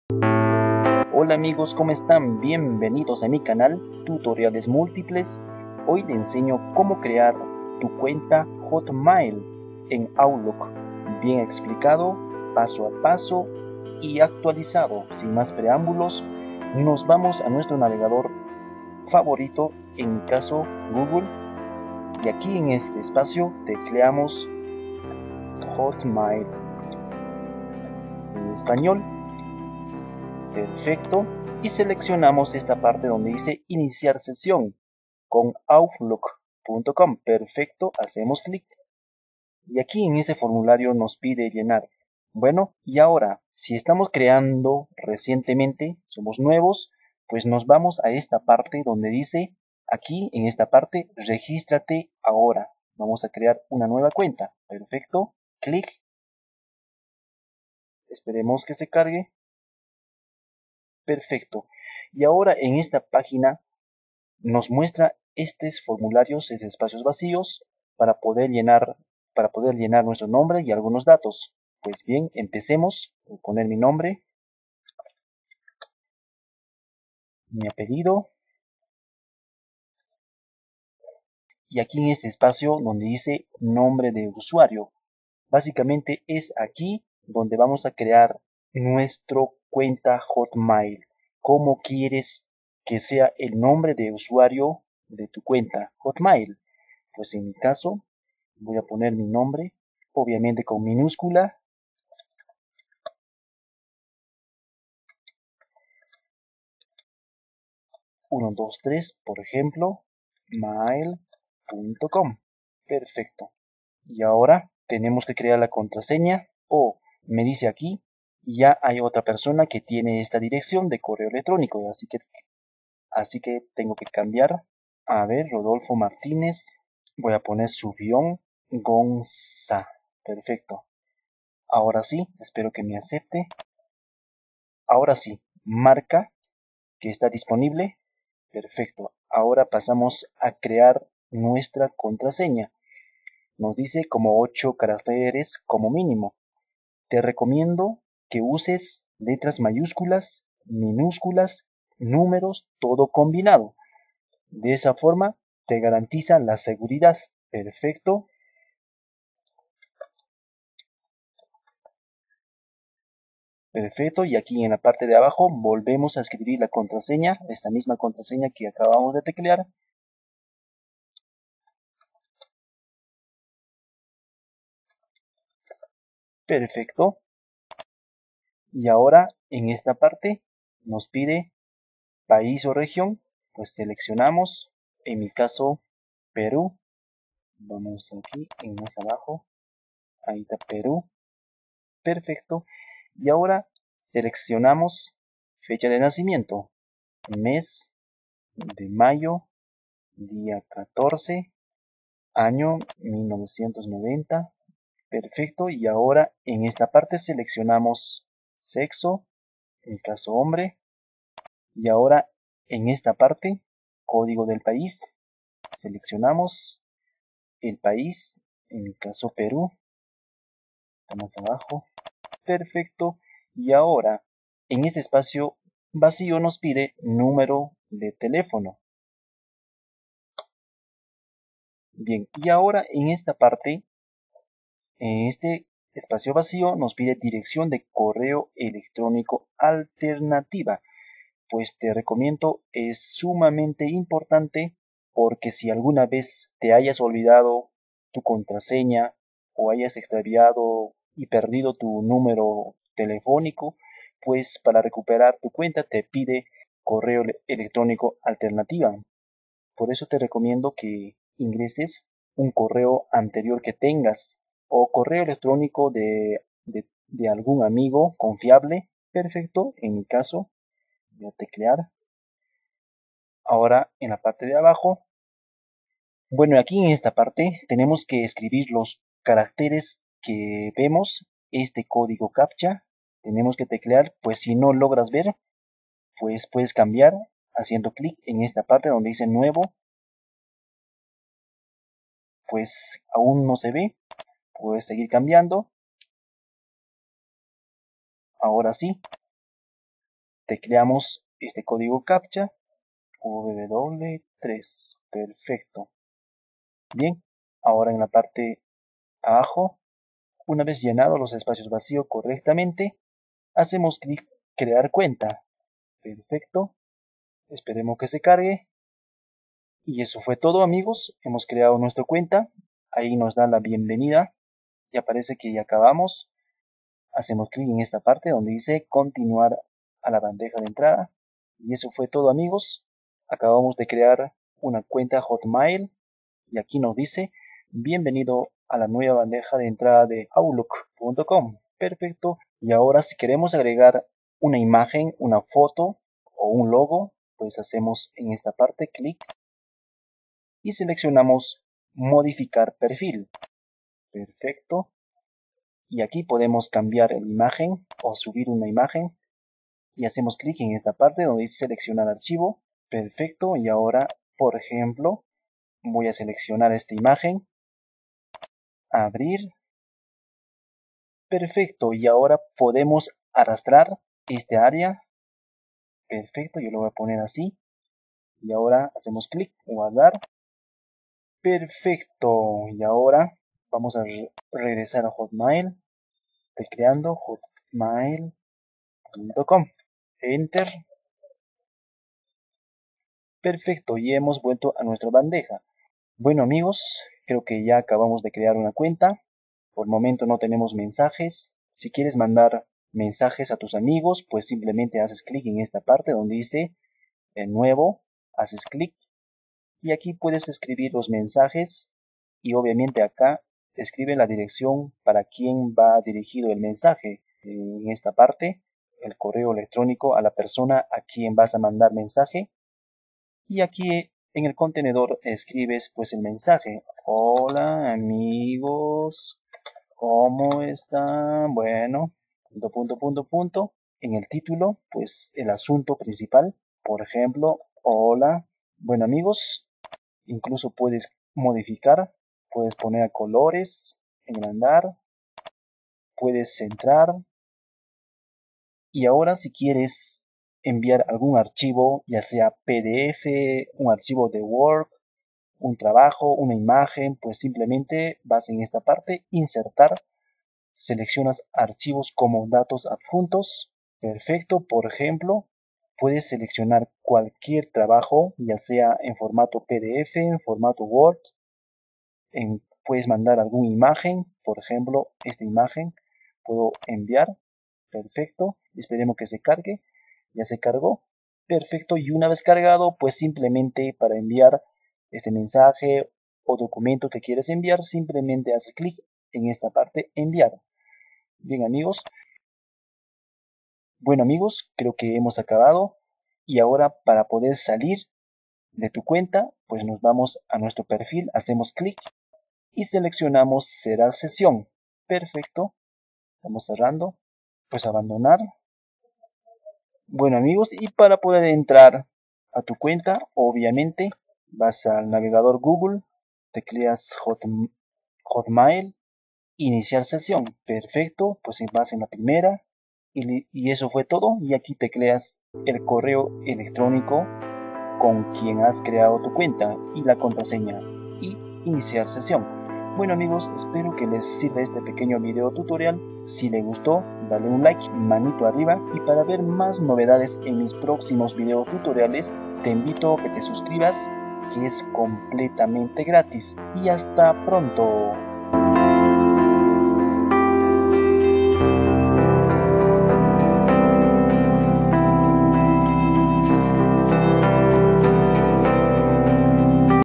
Hola amigos, ¿cómo están? Bienvenidos a mi canal Tutoriales Múltiples. Hoy te enseño cómo crear tu cuenta Hotmail en Outlook. Bien explicado, paso a paso y actualizado. Sin más preámbulos, nos vamos a nuestro navegador favorito, en mi caso Google. Y aquí en este espacio tecleamos Hotmail en español. Perfecto. Y seleccionamos esta parte donde dice iniciar sesión con outlook.com. Perfecto, hacemos clic. Y aquí en este formulario nos pide llenar. Bueno, y ahora, si estamos creando recientemente, somos nuevos, pues nos vamos a esta parte donde dice, aquí en esta parte, regístrate ahora. Vamos a crear una nueva cuenta. Perfecto, clic. Esperemos que se cargue. Perfecto. Y ahora en esta página nos muestra estos formularios, estos espacios vacíos para poder llenar nuestro nombre y algunos datos. Pues bien, empecemos. Voy a poner mi nombre, mi apellido y aquí en este espacio donde dice nombre de usuario. Básicamente es aquí donde vamos a crear nuestra cuenta Hotmail. ¿Cómo quieres que sea el nombre de usuario de tu cuenta Hotmail? Pues en mi caso voy a poner mi nombre, obviamente con minúscula, 123, por ejemplo, mail.com. Perfecto. Y ahora tenemos que crear la contraseña o me dice aquí, ya hay otra persona que tiene esta dirección de correo electrónico, así que tengo que cambiar. A ver, Rodolfo Martínez, voy a poner su guión, Gonza. Perfecto. Ahora sí, espero que me acepte. Ahora sí, marca que está disponible. Perfecto. Ahora pasamos a crear nuestra contraseña. Nos dice como 8 caracteres como mínimo. Te recomiendo que uses letras mayúsculas, minúsculas, números, todo combinado. De esa forma te garantiza la seguridad. Perfecto. Perfecto. Y aquí en la parte de abajo volvemos a escribir la contraseña, esta misma contraseña que acabamos de teclear. Perfecto. Y ahora en esta parte nos pide país o región. Pues seleccionamos, en mi caso, Perú. Vamos aquí en más abajo. Ahí está Perú. Perfecto. Y ahora seleccionamos fecha de nacimiento. Mes de mayo, día 14, año 1990. Perfecto. Y ahora en esta parte seleccionamos sexo, en mi caso hombre. Y ahora en esta parte, código del país, seleccionamos el país, en mi caso Perú, está más abajo. Perfecto. Y ahora en este espacio vacío nos pide número de teléfono. Bien, y ahora en esta parte, en este espacio vacío nos pide dirección de correo electrónico alternativa. Pues te recomiendo, es sumamente importante porque si alguna vez te hayas olvidado tu contraseña o hayas extraviado y perdido tu número telefónico, pues para recuperar tu cuenta te pide correo electrónico alternativa. Por eso te recomiendo que ingreses un correo anterior que tengas o correo electrónico de algún amigo confiable. Perfecto, en mi caso voy a teclear. Ahora en la parte de abajo, bueno, aquí en esta parte tenemos que escribir los caracteres que vemos, este código captcha, tenemos que teclear, pues si no logras ver, pues puedes cambiar haciendo clic en esta parte donde dice nuevo, pues aún no se ve, puedes seguir cambiando, ahora sí, tecleamos este código captcha ww3. Perfecto. Bien, ahora en la parte abajo, una vez llenados los espacios vacíos correctamente, hacemos clic crear cuenta. Perfecto. Esperemos que se cargue. Y eso fue todo, amigos. Hemos creado nuestra cuenta. Ahí nos da la bienvenida. Ya parece que ya acabamos. Hacemos clic en esta parte donde dice continuar a la bandeja de entrada. Y eso fue todo, amigos. Acabamos de crear una cuenta Hotmail. Y aquí nos dice bienvenido a la nueva bandeja de entrada de Outlook.com. Perfecto. Y ahora si queremos agregar una imagen, una foto o un logo, pues hacemos en esta parte clic y seleccionamos modificar perfil. Perfecto. Y aquí podemos cambiar la imagen o subir una imagen. Y hacemos clic en esta parte donde dice seleccionar archivo. Perfecto. Y ahora, por ejemplo, voy a seleccionar esta imagen. Abrir. Perfecto. Y ahora podemos arrastrar este área. Perfecto. Yo lo voy a poner así. Y ahora hacemos clic, guardar. Perfecto. Y ahora vamos a regresar a Hotmail. Tecleando hotmail.com. Enter. Perfecto. Y hemos vuelto a nuestra bandeja. Bueno, amigos, creo que ya acabamos de crear una cuenta. Por el momento no tenemos mensajes. Si quieres mandar mensajes a tus amigos, pues simplemente haces clic en esta parte donde dice nuevo, haces clic y aquí puedes escribir los mensajes y obviamente acá escribe la dirección para quien va dirigido el mensaje. En esta parte, el correo electrónico a la persona a quien vas a mandar mensaje y aquí en el contenedor escribes pues el mensaje. Hola amigos, ¿cómo están? Bueno, punto. En el título, pues el asunto principal. Por ejemplo, hola. Bueno, amigos, incluso puedes modificar. Puedes poner a colores, agrandar. Puedes centrar. Y ahora si quieres enviar algún archivo, ya sea PDF, un archivo de Word, un trabajo, una imagen, pues simplemente vas en esta parte, insertar. Seleccionas archivos como datos adjuntos. Perfecto. Por ejemplo, puedes seleccionar cualquier trabajo, ya sea en formato PDF, en formato Word. Puedes mandar alguna imagen. Por ejemplo, esta imagen puedo enviar. Perfecto. Esperemos que se cargue. Ya se cargó. Perfecto. Y una vez cargado, pues simplemente para enviar este mensaje o documento que quieres enviar, simplemente haces clic en esta parte enviar. Bien, amigos. Bueno, amigos, creo que hemos acabado. Y ahora para poder salir de tu cuenta, pues nos vamos a nuestro perfil, hacemos clic y seleccionamos cerrar sesión. Perfecto. Estamos cerrando. Pues abandonar. Bueno, amigos, y para poder entrar a tu cuenta, obviamente vas al navegador Google, tecleas Hotmail, iniciar sesión. Perfecto, pues vas en la primera. Y eso fue todo. Y aquí tecleas el correo electrónico con quien has creado tu cuenta y la contraseña y iniciar sesión. Bueno, amigos, espero que les sirva este pequeño video tutorial. Si les gustó, dale un like, manito arriba, y para ver más novedades en mis próximos video tutoriales te invito a que te suscribas, que es completamente gratis. Y hasta pronto.